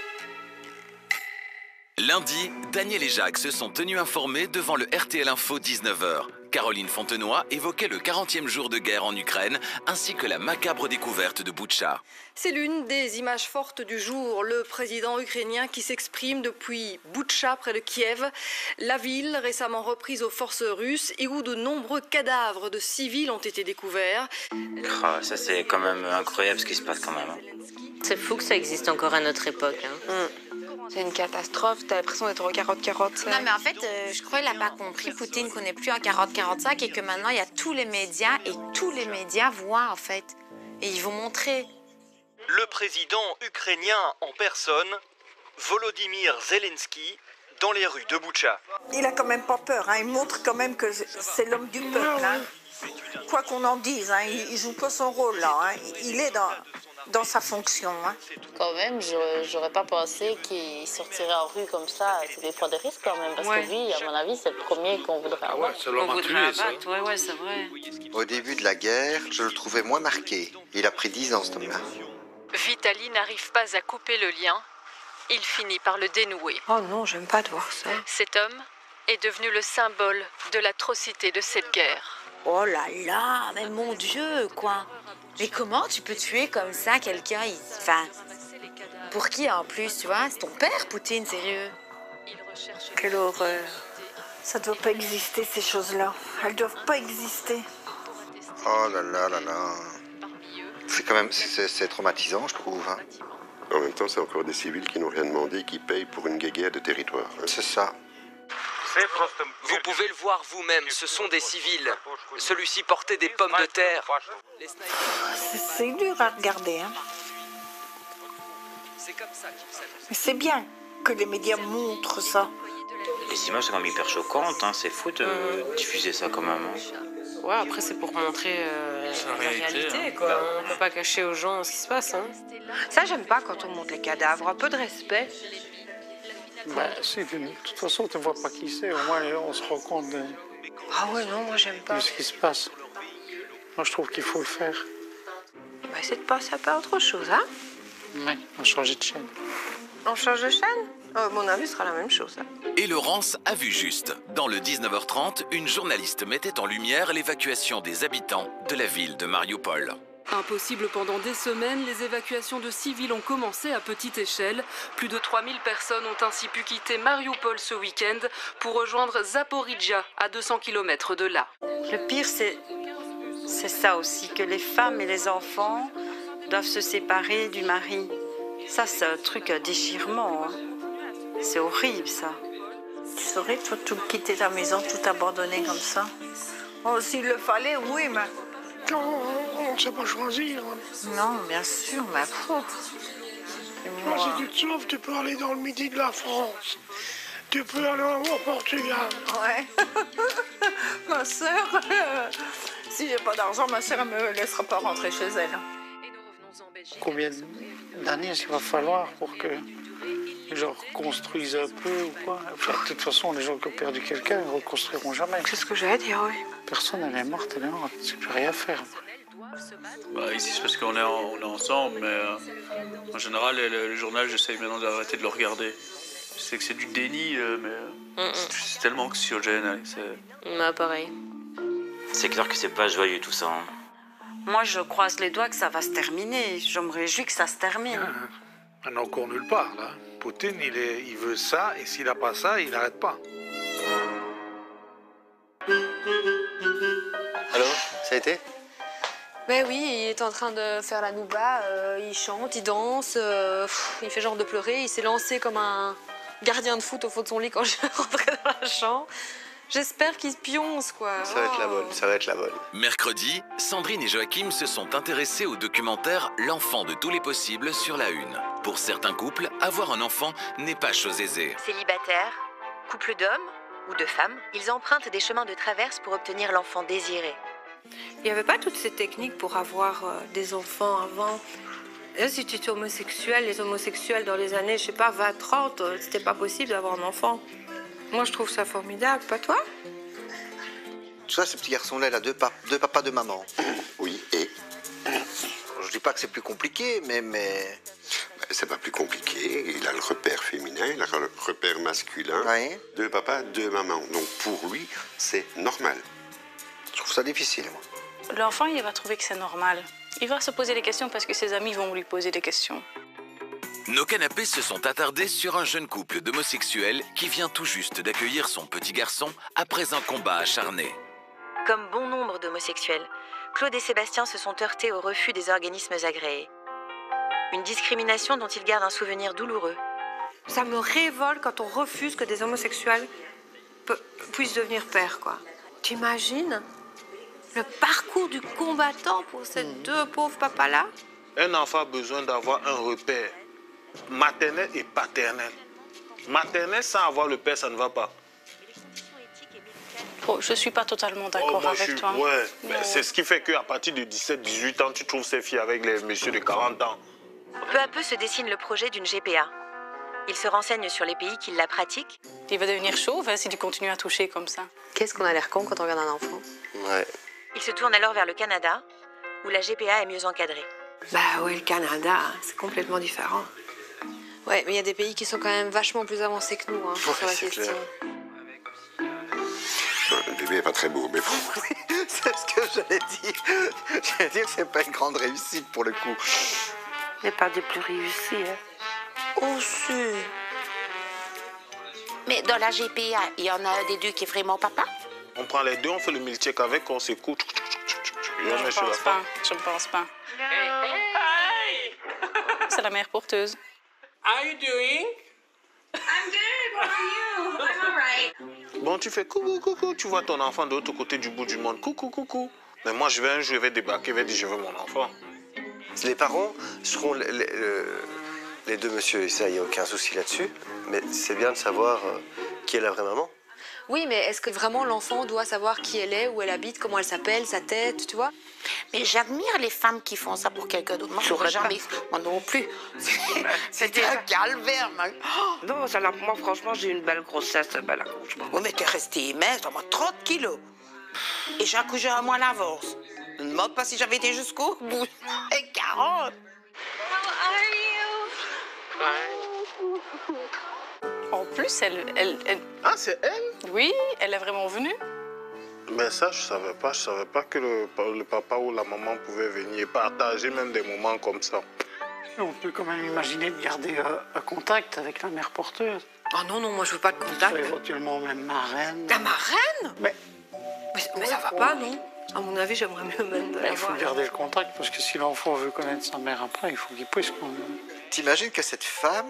Lundi, Daniel et Jacques se sont tenus informés devant le R T L Info dix-neuf heures. Caroline Fontenoy évoquait le quarantième jour de guerre en Ukraine ainsi que la macabre découverte de Boutcha. C'est l'une des images fortes du jour. Le président ukrainien qui s'exprime depuis Boutcha, près de Kiev, la ville récemment reprise aux forces russes et où de nombreux cadavres de civils ont été découverts. Oh, ça c'est quand même incroyable ce qui se passe quand même. C'est fou que ça existe encore à notre époque. Hein. C'est une catastrophe, t'as l'impression d'être au quarante quarante-cinq. Non, mais en fait, euh, je crois qu'il n'a pas compris, Poutine, qu'on n'est plus en quarante quarante-cinq et que maintenant, il y a tous les médias et tous les médias voient, en fait. Et ils vont montrer. Le président ukrainien en personne, Volodymyr Zelensky, dans les rues de Boutcha. Il a quand même pas peur, hein. Il montre quand même que c'est l'homme du peuple, hein. Quoi qu'on en dise, hein, il, il joue pas son rôle là, hein. Il est dans, dans sa fonction. Hein. Quand même, j'aurais j'aurais pas pensé qu'il sortirait en rue comme ça. C'est des prendre des risques quand même. Parce Ouais. que lui, à mon avis, c'est le premier qu'on voudrait avoir. On voudrait abattre, ouais, ouais, c'est vrai. Au début de la guerre, je le trouvais moins marqué. Il a pris dix ans, ce homme-là. Vitali n'arrive pas à couper le lien. Il finit par le dénouer. Oh non, j'aime pas de voir ça. Cet homme est devenu le symbole de l'atrocité de cette guerre. Oh là là, mais mon Dieu, quoi. Mais comment tu peux tuer comme ça quelqu'un il... Enfin, pour qui en plus, tu vois? C'est ton père, Poutine, sérieux? Quelle horreur. Ça doit pas exister, ces choses-là. Elles doivent pas exister. Oh là là là là. C'est quand même c'est c'est traumatisant, je trouve. Hein. En même temps, c'est encore des civils qui n'ont rien demandé et qui payent pour une guéguerre de territoire. hein. C'est ça. Vous pouvez le voir vous-même, ce sont des civils. Celui-ci portait des pommes de terre. C'est- C'est dur à regarder. Hein. Mais c'est bien que les médias montrent ça. Les images sont quand même hyper choquantes, hein. C'est fou de diffuser ça quand même. hein. Ouais, après, c'est pour montrer euh, la réalité, réalité, hein. quoi. On peut pas cacher aux gens ce qui se passe. Hein. Ça, j'aime pas quand on monte les cadavres. Un peu de respect. Bah, si, de toute façon, tu ne vois pas qui c'est. Au moins, on se rend compte de, Ah ouais, non, moi, j'aime pas. de ce qui se passe. Moi, je trouve qu'il faut le faire. On va essayer de passer un peu à autre chose, hein? Oui, on change de chaîne. On change de chaîne? Oh, à mon avis, ce sera la même chose. Hein. Et Laurence a vu juste. Dans le dix-neuf heures trente, une journaliste mettait en lumière l'évacuation des habitants de la ville de Mariupol. Impossible pendant des semaines, les évacuations de civils ont commencé à petite échelle. Plus de trois mille personnes ont ainsi pu quitter Mariupol ce week-end pour rejoindre Zaporizhzhia, à deux cents kilomètres de là. Le pire, c'est c'est ça aussi, que les femmes et les enfants doivent se séparer du mari. Ça, c'est un truc, un déchirement. Hein. C'est horrible, ça. Tu saurais, toi, tout quitter ta maison, tout abandonner comme ça? Oh, s'il le fallait, oui, mais... Non, on ne sait pas choisir. Non, bien sûr, mais... Moi, Moi, si tu te sauves, tu peux aller dans le midi de la France. Tu peux aller au Portugal. Ouais. Ma sœur, euh, si j'ai pas d'argent, ma sœur ne me laissera pas rentrer chez elle. Combien d'années il va falloir pour que les gens reconstruisent un peu ou quoi? Enfin, de toute façon, les gens qui ont perdu quelqu'un ne reconstruiront jamais. C'est ce que j'allais dire, oui. Personne, elle est morte, elle est morte. Tu peux rien faire. Bah, ici, c'est parce qu'on est, en- on est ensemble, mais euh, en général, le, le journal, j'essaye maintenant d'arrêter de le regarder. Je sais que c'est du déni, euh, mais euh, c'est- c'est tellement anxiogène. hein, c'est- Bah, pareil. C'est clair que c'est pas joyeux tout ça. hein. Moi, je croise les doigts que ça va se terminer. Je me réjouis que ça se termine. Ah, on n'est encore nulle part, là. Poutine, il, est, il veut ça, et s'il n'a pas ça, il n'arrête pas. Alors, ça a été? Ben oui, il est en train de faire la nouba, euh, il chante, il danse, euh, pff, il fait genre de pleurer, il s'est lancé comme un gardien de foot au fond de son lit quand je suis rentrée dans la chambre. J'espère qu'il se pionce, quoi. Ça va être la bonne, ça va être la bonne. Mercredi, Sandrine et Joachim se sont intéressés au documentaire L'enfant de tous les possibles sur la Une. Pour certains couples, avoir un enfant n'est pas chose aisée. Célibataires, couples d'hommes ou de femmes, ils empruntent des chemins de traverse pour obtenir l'enfant désiré. Il n'y avait pas toutes ces techniques pour avoir euh, des enfants avant. Là, si tu étais homosexuel, les homosexuels dans les années, je sais pas, vingt, trente, euh, c'était pas possible d'avoir un enfant. Moi, je trouve ça formidable, pas toi? Tu vois, ce petit garçon-là, il a deux, pap deux papas, deux mamans. Oui, et Je dis pas que c'est plus compliqué, mais... mais... c'est pas plus compliqué. Il a le repère féminin, il a le repère masculin. Ouais. Deux papas, deux mamans. Donc pour lui, c'est normal. Je trouve ça difficile, moi. L'enfant, il va trouver que c'est normal. Il va se poser des questions parce que ses amis vont lui poser des questions. Nos canapés se sont attardés sur un jeune couple d'homosexuels qui vient tout juste d'accueillir son petit garçon après un combat acharné. Comme bon nombre d'homosexuels, Claude et Sébastien se sont heurtés au refus des organismes agréés. Une discrimination dont ils gardent un souvenir douloureux. Ça me révolte quand on refuse que des homosexuels puissent devenir pères, quoi. T'imagines le parcours du combattant pour ces mmh. deux pauvres papas-là? Un enfant a besoin d'avoir un repère maternel et paternel. Maternel sans avoir le père, ça ne va pas. Oh, je ne suis pas totalement d'accord oh, avec suis... toi. Ouais, c'est ce qui fait qu'à partir de dix-sept dix-huit ans, tu trouves ces filles avec les messieurs de quarante ans. Peu à peu se dessine le projet d'une G P A. Il se renseigne sur les pays qui la pratiquent. Il va devenir chauve hein, si tu continues à toucher comme ça. Qu'est-ce qu'on a l'air con quand on regarde un enfant? Ouais. Il se tourne alors vers le Canada, où la G P A est mieux encadrée. Bah oui, le Canada, c'est complètement différent. Ouais, mais il y a des pays qui sont quand même vachement plus avancés que nous hein, ouais, sur la question. Clair. Le bébé n'est pas très beau, mais bon. C'est ce que j'allais dire. J'allais dire que c'est pas une grande réussite pour le coup. Mais pas de plus réussi, hein. Oh, si. Mais dans la G P A, il y en a un des deux qui est vraiment papa? On prend les deux, on fait le milkshake avec, on s'écoute. Je ne pense pas. Je ne pense pas. Hey! C'est la mère porteuse. How you doing? I'm good. How are you? I'm all right. Bon, tu fais coucou, coucou, tu vois ton enfant de l'autre côté du bout du monde. Coucou, coucou. Mais moi, je vais un jour, je vais débarquer, je vais dire, je veux mon enfant. Les parents seront les, les, les deux messieurs, et ça, il n'y a aucun souci là-dessus. Mais c'est bien de savoir euh, qui est la vraie maman. Oui, mais est-ce que vraiment l'enfant doit savoir qui elle est, où elle habite, comment elle s'appelle, sa tête, tu vois? Mais j'admire les femmes qui font ça pour quelqu'un d'autre. Moi, je n'aurais jamais. Moi non plus. C'était un calvaire, man. Oh, non, ça, là, moi, franchement, j'ai une belle grossesse, un bel accouchement. Oui, mais t'es resté mince, moi, trente kilos. Et j'ai accouché un mois à l'avance. Ne me demande pas si j'avais été jusqu'au bout. Et quarante. En plus, elle, elle, elle... Ah, c'est elle? Oui, elle est vraiment venue. Mais ça, je savais pas. Je savais pas que le, le papa ou la maman pouvaient venir partager même des moments comme ça. On peut quand même imaginer de garder euh, un contact avec la mère porteuse. Ah non, non, moi je veux pas de contact. Éventuellement même marraine. La marraine? Mais, mais, mais ça va pas, non? À mon avis, j'aimerais mieux même de la il faut voir. garder le contact parce que si l'enfant veut connaître sa mère après, il faut qu'il puisse. T'imagines que cette femme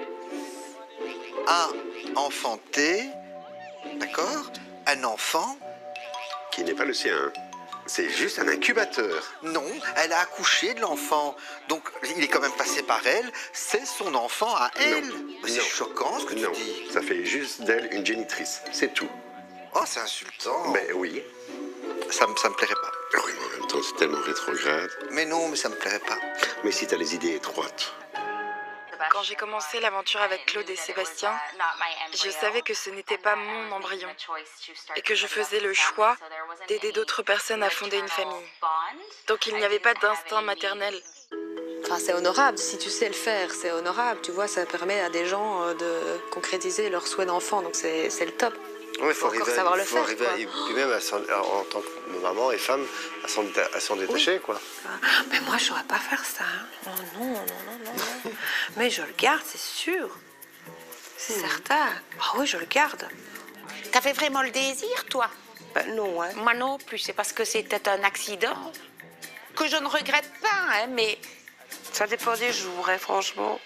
a enfanté, d'accord, un enfant qui n'est pas le sien. C'est juste un incubateur. Non, elle a accouché de l'enfant. Donc, il est quand même passé par elle. C'est son enfant à elle. C'est choquant ce que non. tu dis. Ça fait juste d'elle une génitrice. C'est tout. Oh, c'est insultant. Ben oui. Ça, ça me plairait pas. Oui, mais en même temps, c'est tellement rétrograde. Mais non, mais ça me plairait pas. Mais si t'as les idées étroites. Quand j'ai commencé l'aventure avec Claude et Sébastien, je savais que ce n'était pas mon embryon et que je faisais le choix d'aider d'autres personnes à fonder une famille. Donc il n'y avait pas d'instinct maternel. Enfin, c'est honorable, si tu sais le faire, c'est honorable. Tu vois, ça permet à des gens de concrétiser leur souhait d'enfant, donc c'est le top. Oui, il faut, faut encore arriver, savoir il le faut faire, arriver, quoi. et puis même à s'en- en tant que maman et femme, à s'en déta- à s'en détacher, Oui. quoi. Mais moi, je saurais pas faire ça. hein. Non, non, non, non, non, non. Mais je le garde, c'est sûr. C'est certain. Ah oui, je le garde. T'avais vraiment le désir, toi? Ben non, hein. Moi non plus, c'est parce que c'était un accident que je ne regrette pas, hein, mais... Ça dépend des jours, hein, franchement.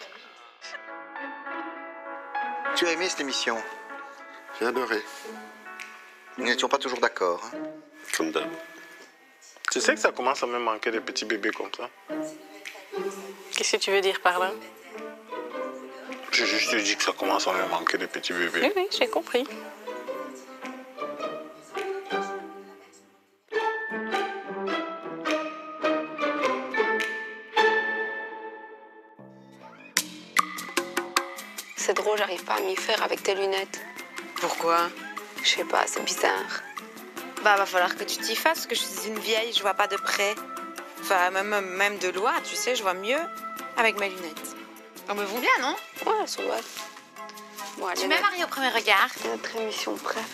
Tu as aimé cette émission? J'ai adoré. Nous n'étions pas toujours d'accord. hein. Comme d'hab. Tu sais que ça commence à me manquer des petits bébés comme ça. Qu'est-ce que tu veux dire par là? Je juste te dis que ça commence à me manquer des petits bébés. Oui, oui, j'ai compris. C'est drôle, j'arrive pas à m'y faire avec tes lunettes. Pourquoi? Je sais pas, c'est bizarre. Bah, va falloir que tu t'y fasses, parce que je suis une vieille, je vois pas de près. Enfin, même, même de loin, tu sais, je vois mieux avec mes lunettes. On me voit bien, non? Ouais, elles sont belles. Bon, allez, Tu m'as mariée au premier regard? notre émission, bref.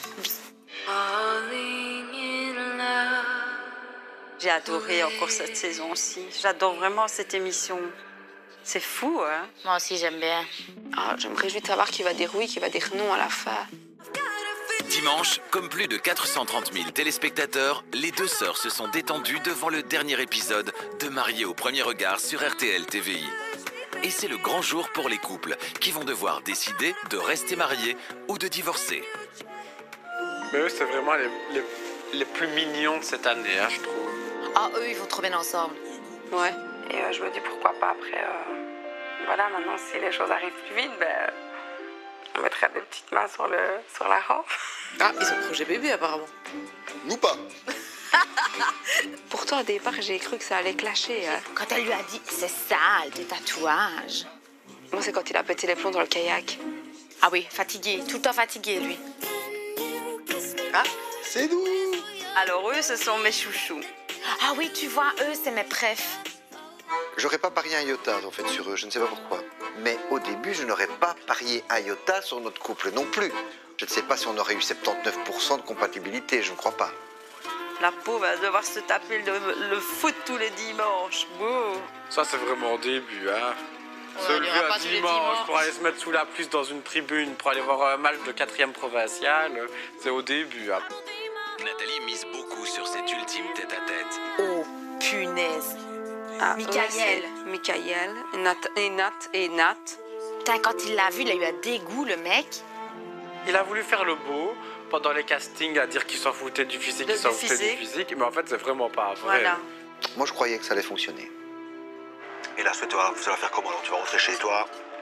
J'ai adoré encore cette saison-ci. J'adore vraiment cette émission. C'est fou, hein? Moi aussi, j'aime bien. Ah, je me réjouis de savoir qui va dire oui, qui va dire non à la fin. Dimanche, comme plus de quatre cent trente mille téléspectateurs, les deux sœurs se sont détendues devant le dernier épisode de Mariés au premier regard sur R T L T V I. Et c'est le grand jour pour les couples qui vont devoir décider de rester mariés ou de divorcer. Mais eux, c'est vraiment les, les, les plus mignons de cette année, hein, je trouve. Ah, eux, ils vont trop bien ensemble. Ouais. Et euh, je me dis pourquoi pas après. euh, Voilà, maintenant, si les choses arrivent plus vite, ben. On mettrait des petites mains sur, le, sur la rampe. Ah, ils ont projet bébé apparemment. Nous pas. Pourtant, au départ, j'ai cru que ça allait clasher. Hein. Quand elle lui a dit, c'est sale, tes tatouages. Moi, c'est quand il a pété les plombs dans le kayak. Ah oui, fatigué, tout le temps fatigué, lui. Ah, c'est doux. Alors eux, ce sont mes chouchous. Ah oui, tu vois, eux, c'est mes préfs. J'aurais pas parié un iota en fait sur eux, je ne sais pas pourquoi. Mais au début, je n'aurais pas parié un iota sur notre couple non plus. Je ne sais pas si on aurait eu soixante-dix-neuf pour cent de compatibilité, je ne crois pas. La pauvre va devoir se taper le, le foot tous les dimanches. Beau. Ça, c'est vraiment au début, hein. Ouais, Se il y lever aura un pas tous les dimanche dimanches. pour aller se mettre sous la pluie dans une tribune pour aller voir un match de quatrième provincial, c'est au début, hein. Nathalie mise beaucoup sur cet ultime tête-à-tête. Oh, punaise. Ah, Michael. ouais, Michael, Nat, et Nat, et Nat. Putain, quand il l'a vu, il a eu un dégoût, le mec. Il a voulu faire le beau pendant les castings à dire qu'il s'en foutait du physique, De- qu'il s'en du foutait physique. du physique, mais en fait, c'est vraiment pas vrai. Voilà. Moi, je croyais que ça allait fonctionner. Et là, tu vas, tu vas faire comment? Tu vas rentrer chez toi.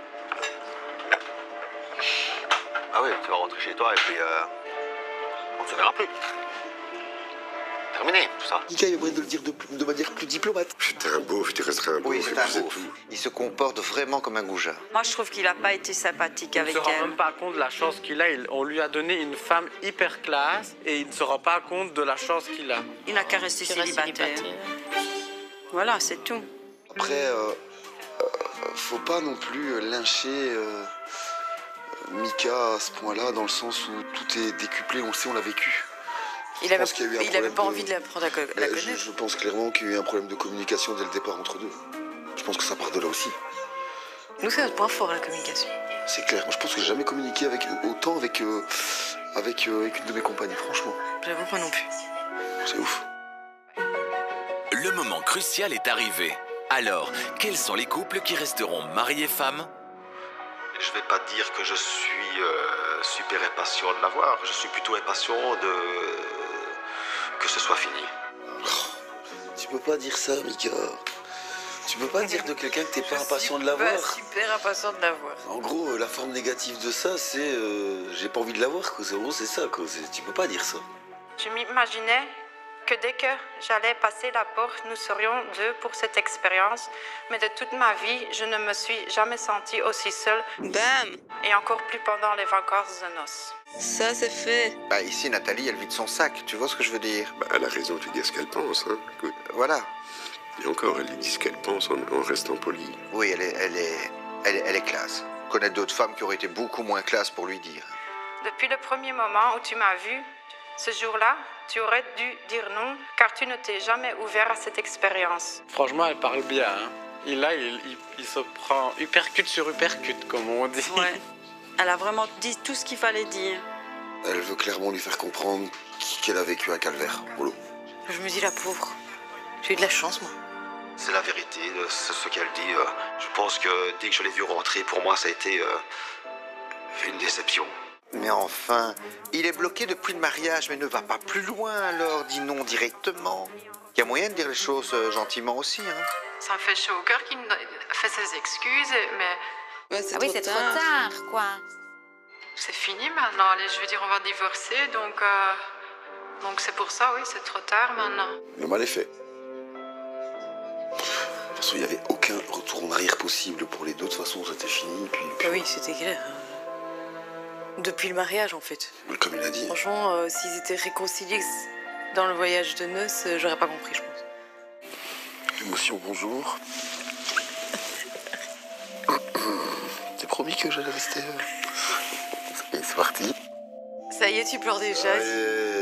Ah oui, tu vas rentrer chez toi et puis euh, on ne se verra plus. Terminé, tout ça. Mika, il aimerait de le dire de, de manière plus diplomate. J'étais un beauf, tu resterais un beauf. Oui, et c'est puis un c'est beauf. tout. Il se comporte vraiment comme un goujat. Moi, je trouve qu'il n'a pas été sympathique Il ne avec se rend elle. même pas compte de la chance qu'il a. Il- on lui a donné une femme hyper classe et il ne se rend pas compte de la chance qu'il a. Il n'a qu'à rester célibataire. Voilà, c'est tout. Après, euh, euh, faut pas non plus lyncher euh, Mika à ce point-là, dans le sens où tout est décuplé, on le sait, on l'a vécu. Il Je avait, pense qu'il y a eu un il avait problème pas de- envie de l'apprendre à co- la Euh, connaître. je, je pense clairement qu'il y a eu un problème de communication dès le départ entre deux. Je pense que ça part de là aussi. Nous, c'est notre point fort, la communication. C'est clair. Moi, je pense que j'ai jamais communiqué avec, autant avec, euh, avec, euh, avec une de mes compagnies, franchement. J'avoue pas non plus. C'est ouf. Le moment crucial est arrivé. Alors, quels sont les couples qui resteront mariés femmes? Je vais pas dire que je suis euh, super impatient de la voir. Je suis plutôt impatient de que ce soit fini. Tu peux pas dire ça, Mika. Tu peux pas dire de quelqu'un que t'es pas impatient de la voir. Super impatient de la voir. En gros, euh, la forme négative de ça, c'est euh, j'ai pas envie de la voir, quoi. En gros, c'est ça, quoi. C'est- Tu peux pas dire ça. Je m'imaginais que dès que j'allais passer la porte, nous serions deux pour cette expérience. Mais de toute ma vie, je ne me suis jamais sentie aussi seule. Bam! Et encore plus pendant les vacances de noces. Ça, c'est fait. Bah, ici, Nathalie, elle vide son sac, tu vois ce que je veux dire? Bah, elle a raison de lui dire ce qu'elle pense, hein. Écoute. Voilà. Et encore, elle lui dit ce qu'elle pense en, en restant polie. Oui, elle est, elle est, elle est, elle est classe. Je connais d'autres femmes qui auraient été beaucoup moins classe pour lui dire. Depuis le premier moment où tu m'as vu, ce jour-là, tu aurais dû dire non, car tu ne t'es jamais ouvert à cette expérience. Franchement, elle parle bien. Hein. Et là, il, il, il se prend uppercut sur uppercut, comme on dit. Ouais. Elle a vraiment dit tout ce qu'il fallait dire. Elle veut clairement lui faire comprendre qu'elle a vécu un calvaire. Voilà. Je me dis la pauvre. J'ai eu de la chance, moi. C'est la vérité, c'est ce qu'elle dit. Je pense que dès que je l'ai vu rentrer, pour moi, ça a été euh, une déception. Mais enfin, il est bloqué depuis le mariage, mais ne va pas plus loin alors, dis non directement. Il y a moyen de dire les choses euh, gentiment aussi, hein. Ça me fait chaud au cœur qu'il me fait ses excuses, mais... Ah oui, c'est trop tard, quoi. C'est fini maintenant, allez, je veux dire, on va divorcer, donc... Euh... Donc c'est pour ça, oui, c'est trop tard maintenant. Le mal est fait. De toute façon, il n'y avait aucun retour en arrière possible pour les deux. De toute façon, c'était fini. Puis, puis... Oui, c'était clair. Depuis le mariage, en fait. Mais comme il a dit. Franchement, euh, s'ils étaient réconciliés dans le voyage de noces, euh, j'aurais pas compris, je pense. Émotion, bonjour. T'es promis que j'allais rester. Et c'est parti. Ça y est, tu pleures déjà. Allez.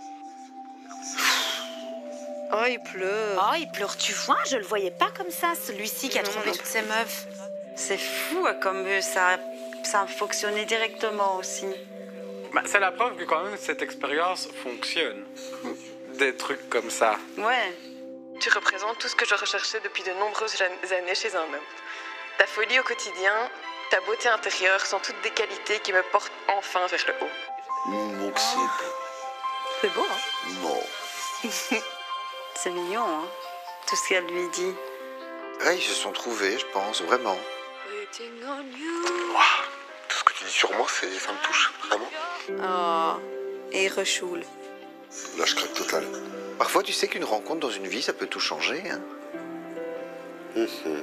Oh, il pleure. Oh, il pleure, tu vois, je le voyais pas comme ça, celui-ci qui a trouvé toutes ces meufs. C'est fou, hein, comme euh, ça, ça a fonctionné directement aussi. Bah, c'est la preuve que quand même cette expérience fonctionne. Des trucs comme ça. Ouais. Tu représentes tout ce que je recherchais depuis de nombreuses années chez un homme. Ta folie au quotidien, ta beauté intérieure sont toutes des qualités qui me portent enfin vers le haut. Non, que c'est beau. C'est beau, hein? Non. C'est mignon, hein, tout ce qu'elle lui dit. Ouais, ils se sont trouvés, je pense, vraiment. Wow. Tout ce que tu dis sur moi, c'est, ça me touche, vraiment. Oh, et il rechoule. Là, je craque total. Parfois, tu sais qu'une rencontre dans une vie, ça peut tout changer, hein. Mmh.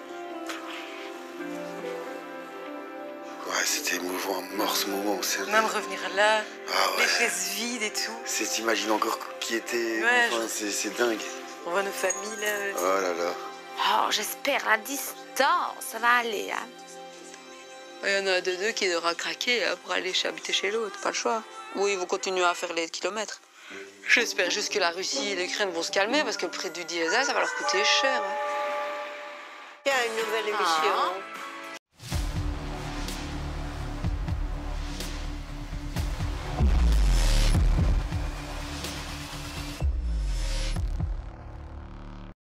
Ouais, c'était émouvant à mort ce moment. C'est... Même revenir là, ah ouais. les chaises vides et tout. C'est, t'imagines encore qui était. Ouais, enfin, je... c'est, c'est dingue. On voit nos familles là. Oh là là. Oh, j'espère la distance, ça va aller, hein. Il y en a deux, deux qui devra craquer hein, pour aller habiter chez l'autre, pas le choix. Ou ils vont continuer à faire les kilomètres. J'espère juste que la Russie et l'Ukraine vont se calmer parce que le prix du diesel, ça va leur coûter cher. Hein. Il y a une nouvelle émission. Ah.